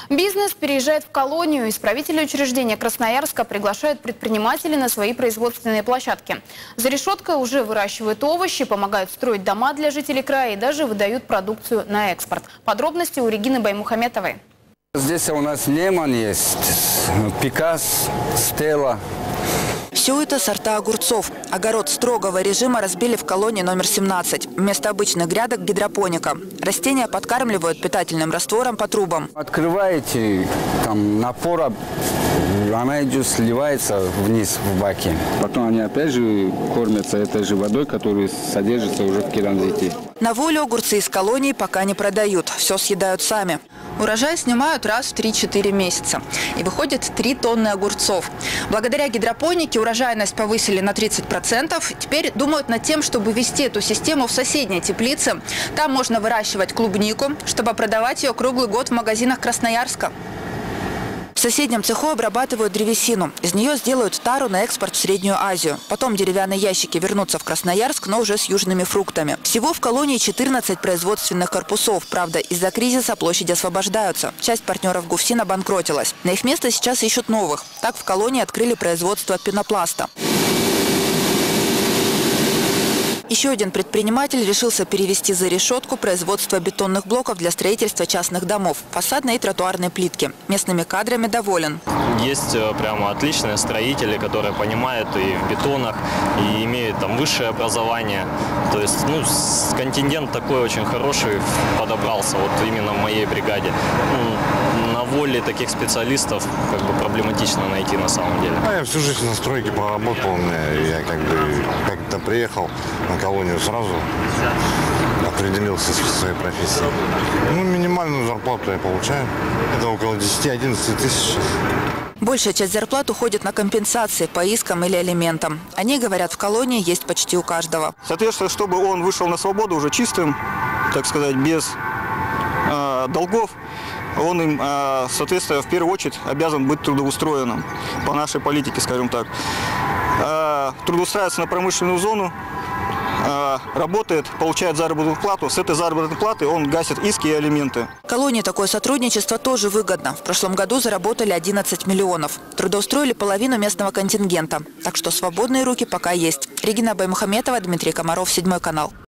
Бизнес переезжает в колонию. Исправительные учреждения Красноярска приглашают предпринимателей на свои производственные площадки. За решеткой уже выращивают овощи, помогают строить дома для жителей края и даже выдают продукцию на экспорт. Подробности у Регины Баймухаметовой. Здесь у нас лемон есть, пикас, стелла. Все это сорта огурцов. Огород строгого режима разбили в колонии номер 17. Вместо обычных грядок – гидропоника. Растения подкармливают питательным раствором по трубам. Открываете, там напора, она идет, сливается вниз в баке. Потом они опять же кормятся этой же водой, которая содержится уже в керамзите. На волю огурцы из колонии пока не продают. Все съедают сами. Урожай снимают раз в 3-4 месяца. И выходит 3 тонны огурцов. Благодаря гидропонике урожайность повысили на 30%. Теперь думают над тем, чтобы ввести эту систему в соседней теплице. Там можно выращивать клубнику, чтобы продавать ее круглый год в магазинах Красноярска. В соседнем цеху обрабатывают древесину. Из нее сделают тару на экспорт в Среднюю Азию. Потом деревянные ящики вернутся в Красноярск, но уже с южными фруктами. Всего в колонии 14 производственных корпусов. Правда, из-за кризиса площади освобождаются. Часть партнеров ГУФСИН обанкротилась. На их место сейчас ищут новых. Так в колонии открыли производство пенопласта. Еще один предприниматель решился перевести за решетку производство бетонных блоков для строительства частных домов, фасадной и тротуарной плитки. Местными кадрами доволен. Есть прямо отличные строители, которые понимают и в бетонах, и имеют там высшее образование. То есть, контингент такой очень хороший подобрался вот именно в моей бригаде. На воле таких специалистов проблематично найти на самом деле. Я всю жизнь на стройке проработал, я как-то приехал на колонию сразу, определился со своей профессией. Минимальную зарплату я получаю, это около 10-11 тысяч. Большая часть зарплат уходит на компенсации по искам или алиментам. Они, говорят, в колонии есть почти у каждого. Соответственно, чтобы он вышел на свободу уже чистым, так сказать, без долгов, он им, соответственно, в первую очередь обязан быть трудоустроенным по нашей политике, скажем так. Трудоустраивается на промышленную зону, работает, получает заработную плату. С этой заработной платы он гасит иски и алименты. Колонии такое сотрудничество тоже выгодно. В прошлом году заработали 11 миллионов. Трудоустроили половину местного контингента. Так что свободные руки пока есть. Регина Баймухаметова, Дмитрий Комаров, 7 канал.